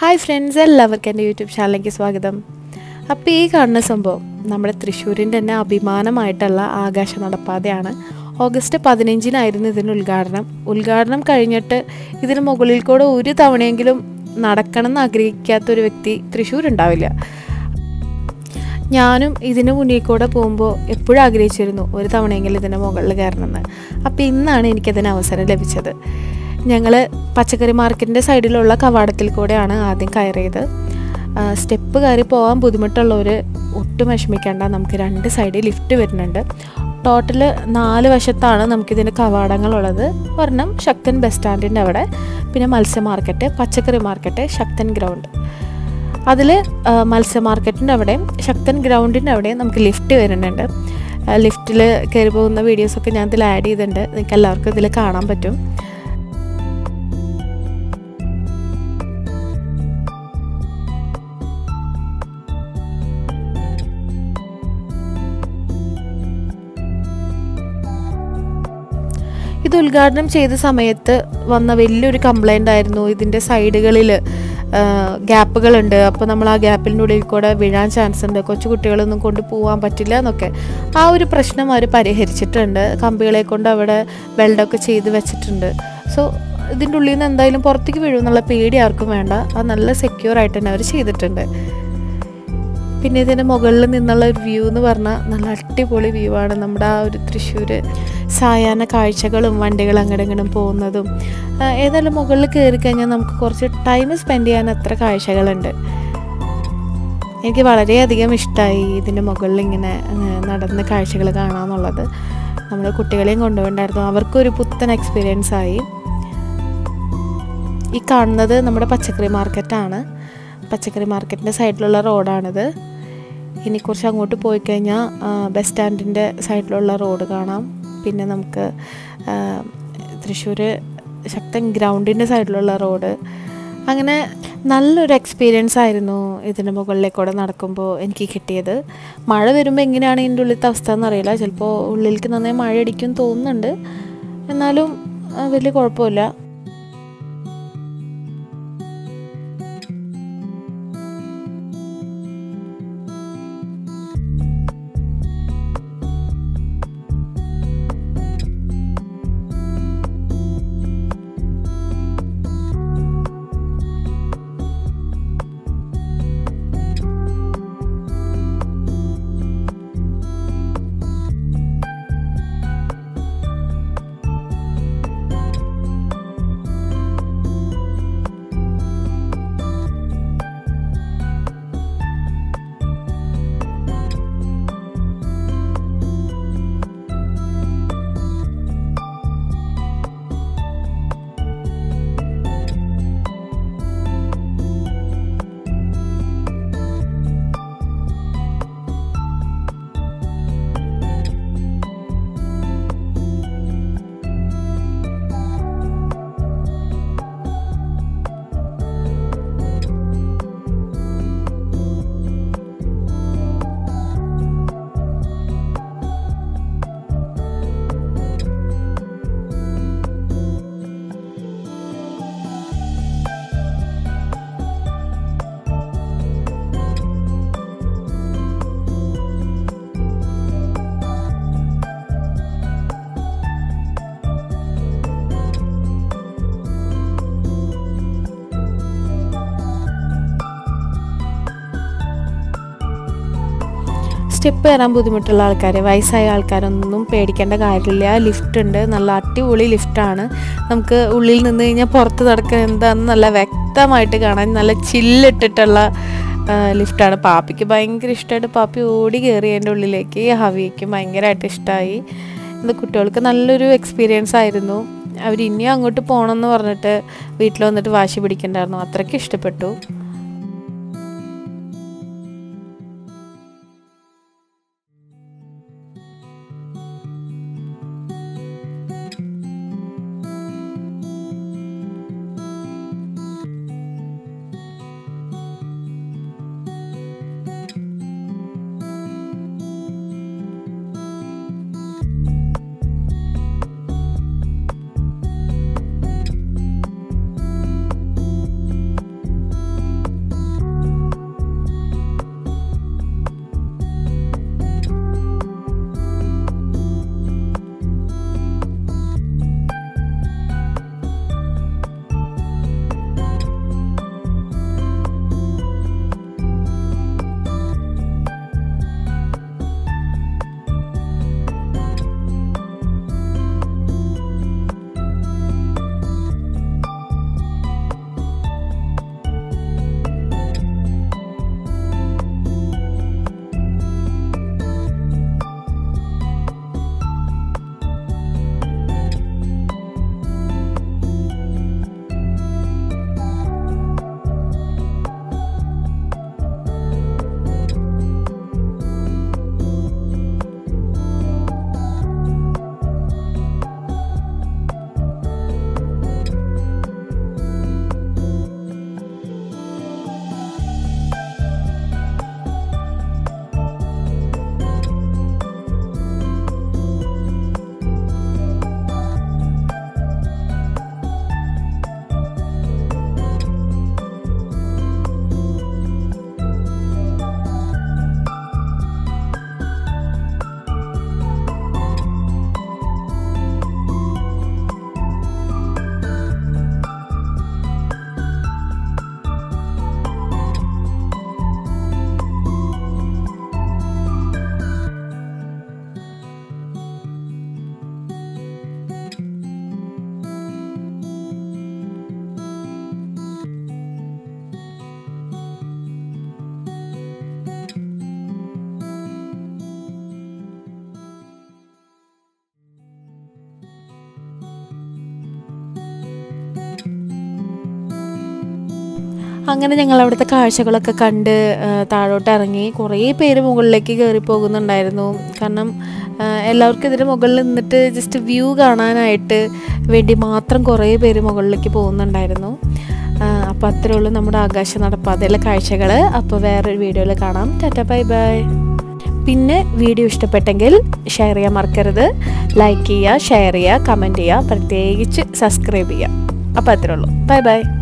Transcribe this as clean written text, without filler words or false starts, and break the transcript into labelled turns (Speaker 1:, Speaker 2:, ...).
Speaker 1: Hi friends, എല്ലാവർക്കും എൻ്റെ YouTube ചാനലിലേക്ക് സ്വാഗതം. അപ്പോൾ ഈ കാണുന്ന സംഭവം നമ്മുടെ തൃശ്ശൂരിൻ്റെ തന്നെ അഭിമാനമായിട്ടുള്ള ആകാശ നടപ്പാതയാണ്. ഓഗസ്റ്റ് 15-നായിരുന്നു ഇതിന് ഉദ്ഘാടനം കഴിഞ്ഞിട്ട് ഇതിന് മുകളിൽ കൂടെ ഒരു തവണയെങ്കിലും നടക്കണം എന്ന് ആഗ്രഹിക്കാത്തൊരു വ്യക്തി തൃശ്ശൂരുണ്ടാവില്ല. ഞാനും ഇതിന് മുന്നിൽ കൂടെ പോകുമ്പോൾ എപ്പോഴും ആഗ്രഹിച്ചിരുന്നു ഒരു തവണയെങ്കിലും ഇതിൻ്റെ മുകളിൽ കയറണമെന്ന്. അപ്പോൾ ഇന്നാണ് എനിക്കതിന് അവസരം ലഭിച്ചത്. ഞങ്ങൾ പച്ചക്കറി മാർക്കറ്റിൻ്റെ സൈഡിലുള്ള കവാടത്തിൽ കൂടെയാണ് ആദ്യം കയറിയത്. സ്റ്റെപ്പ് കയറി പോകാൻ ബുദ്ധിമുട്ടുള്ളവർ ഒട്ടും വിഷമിക്കേണ്ട, നമുക്ക് 2 സൈഡിൽ ലിഫ്റ്റ് വരുന്നുണ്ട്. ടോട്ടൽ 4 വശത്താണ് നമുക്കിതിൻ്റെ കവാടങ്ങളുള്ളത്. ഒരെണ്ണം ശക്തൻ ബസ് സ്റ്റാൻഡിൻ്റെ അവിടെ, പിന്നെ മത്സ്യ മാർക്കറ്റ്, പച്ചക്കറി മാർക്കറ്റ്, ശക്തൻ ഗ്രൗണ്ട്. അതിൽ മത്സ്യ മാർക്കറ്റിൻ്റെ അവിടെയും ശക്തൻ ഗ്രൗണ്ടിൻ്റെ അവിടെയും നമുക്ക് ലിഫ്റ്റ് വരുന്നുണ്ട്. ലിഫ്റ്റിൽ കയറി പോകുന്ന വീഡിയോസൊക്കെ ഞാൻ ഇതിൽ ആഡ് ചെയ്തിട്ടുണ്ട്, നിങ്ങൾക്ക് എല്ലാവർക്കും ഇതിൽ കാണാൻ പറ്റും. ഇത് ഉദ്ഘാടനം ചെയ്ത സമയത്ത് വന്ന വലിയൊരു കംപ്ലൈൻ്റ് ആയിരുന്നു, ഇതിൻ്റെ സൈഡുകളിൽ ഗ്യാപ്പുകളുണ്ട്, അപ്പോൾ നമ്മൾ ആ ഗ്യാപ്പിൻ്റെ ഉള്ളിൽ കൂടെ വീഴാൻ ചാൻസ് ഉണ്ട്, കൊച്ചു കുട്ടികളൊന്നും കൊണ്ട് പോകാൻ പറ്റില്ല എന്നൊക്കെ. ആ ഒരു പ്രശ്നം അവർ പരിഹരിച്ചിട്ടുണ്ട്. കമ്പികളെ കൊണ്ട് അവിടെ വെൽഡൊക്കെ ചെയ്ത് വെച്ചിട്ടുണ്ട്. സോ ഇതിൻ്റെ ഉള്ളിൽ നിന്ന് എന്തായാലും പുറത്തേക്ക് വീഴുമെന്നുള്ള പേടി ആർക്കും വേണ്ട. അത് നല്ല സെക്യൂർ ആയിട്ട് തന്നെ അവർ ചെയ്തിട്ടുണ്ട്. പിന്നെ ഇതിൻ്റെ മുകളിൽ നിന്നുള്ള ഒരു വ്യൂ എന്ന് പറഞ്ഞാൽ നല്ല അടിപൊളി വ്യൂ ആണ്. നമ്മുടെ ആ ഒരു തൃശ്ശൂർ സായാഹ്ന കാഴ്ചകളും വണ്ടികൾ അങ്ങോട്ടും ഇങ്ങോട്ടും പോകുന്നതും. ഏതായാലും മുകളിൽ കയറി കഴിഞ്ഞാൽ നമുക്ക് കുറച്ച് ടൈം സ്പെൻഡ് ചെയ്യാൻ അത്ര കാഴ്ചകളുണ്ട്. എനിക്ക് വളരെയധികം ഇഷ്ടമായി ഇതിൻ്റെ മുകളിൽ ഇങ്ങനെ നടന്ന് കാഴ്ചകൾ കാണാമെന്നുള്ളത്. നമ്മൾ കുട്ടികളെയും കൊണ്ടുപോയിട്ടുണ്ടായിരുന്നു, അവർക്കൊരു പുത്തൻ എക്സ്പീരിയൻസ് ആയി. ഈ കാണുന്നത് നമ്മുടെ പച്ചക്കറി മാർക്കറ്റാണ്. പച്ചക്കറി മാർക്കറ്റിൻ്റെ സൈഡിലുള്ള റോഡാണിത്. ഇനി കുറച്ച് അങ്ങോട്ട് പോയി കഴിഞ്ഞാൽ ബസ് സ്റ്റാൻഡിൻ്റെ സൈഡിലുള്ള റോഡ് കാണാം. പിന്നെ നമുക്ക് തൃശ്ശൂർ ശക്തൻ ഗ്രൗണ്ടിൻ്റെ സൈഡിലുള്ള റോഡ്. അങ്ങനെ നല്ലൊരു എക്സ്പീരിയൻസ് ആയിരുന്നു ഇതിൻ്റെ മുകളിലേക്കൂടെ നടക്കുമ്പോൾ എനിക്ക് കിട്ടിയത്. മഴ വരുമ്പോൾ എങ്ങനെയാണ് ഇതിൻ്റെ ഉള്ളിലത്തെ അവസ്ഥ എന്നറിയില്ല. ചിലപ്പോൾ ഉള്ളിലേക്ക് നന്നായി മഴ അടിക്കും തോന്നുന്നുണ്ട്, എന്നാലും വലിയ കുഴപ്പമില്ല. സ്റ്റെപ്പ് കയറാൻ ബുദ്ധിമുട്ടുള്ള ആൾക്കാർ, വയസ്സായ ആൾക്കാരൊന്നും പേടിക്കേണ്ട കാര്യമില്ല. ലിഫ്റ്റ് ഉണ്ട്, നല്ല അടിപൊളി ലിഫ്റ്റാണ്. നമുക്ക് ഉള്ളിൽ നിന്ന് കഴിഞ്ഞാൽ പുറത്ത് നടക്കാൻ എന്താണെന്ന് നല്ല വ്യക്തമായിട്ട് കാണാൻ നല്ല ചില്ലിട്ടിട്ടുള്ള ലിഫ്റ്റാണ്. പാപ്പിക്ക് ഭയങ്കര ഇഷ്ടമായിട്ട് പാപ്പി ഓടി കയറി അതിൻ്റെ ഉള്ളിലേക്ക്. ഹവിക്ക് ഭയങ്കരമായിട്ട് ഇഷ്ടമായി. ഇത് കുട്ടികൾക്ക് നല്ലൊരു എക്സ്പീരിയൻസ് ആയിരുന്നു. അവർ ഇനിയും അങ്ങോട്ട് പോകണമെന്ന് പറഞ്ഞിട്ട് വീട്ടിൽ വന്നിട്ട് വാശി പിടിക്കണ്ടായിരുന്നു, അത്രയ്ക്ക് ഇഷ്ടപ്പെട്ടു. അങ്ങനെ ഞങ്ങൾ അവിടുത്തെ കാഴ്ചകളൊക്കെ കണ്ട് താഴോട്ട് ഇറങ്ങി. കുറേ പേര് മുകളിലേക്ക് കയറി പോകുന്നുണ്ടായിരുന്നു. കാരണം എല്ലാവർക്കും ഇതിന് മുകളിൽ നിന്നിട്ട് ജസ്റ്റ് വ്യൂ കാണാനായിട്ട് വേണ്ടി മാത്രം കുറേ പേര് മുകളിലേക്ക് പോകുന്നുണ്ടായിരുന്നു. അപ്പോൾ അത്രേ ഉള്ളൂ നമ്മുടെ ആകാശ നടപ്പാതയിലെ കാഴ്ചകൾ. അപ്പോൾ വേറൊരു വീഡിയോയിൽ കാണാം. Tata bye bye. പിന്നെ വീഡിയോ ഇഷ്ടപ്പെട്ടെങ്കിൽ ഷെയർ ചെയ്യാൻ മറക്കരുത്. ലൈക്ക് ചെയ്യുക, ഷെയർ ചെയ്യുക, കമൻറ്റ് ചെയ്യുക, പ്രത്യേകിച്ച് സബ്സ്ക്രൈബ് ചെയ്യുക. അപ്പോൾ അത്രേ ഉള്ളൂ. Bye by.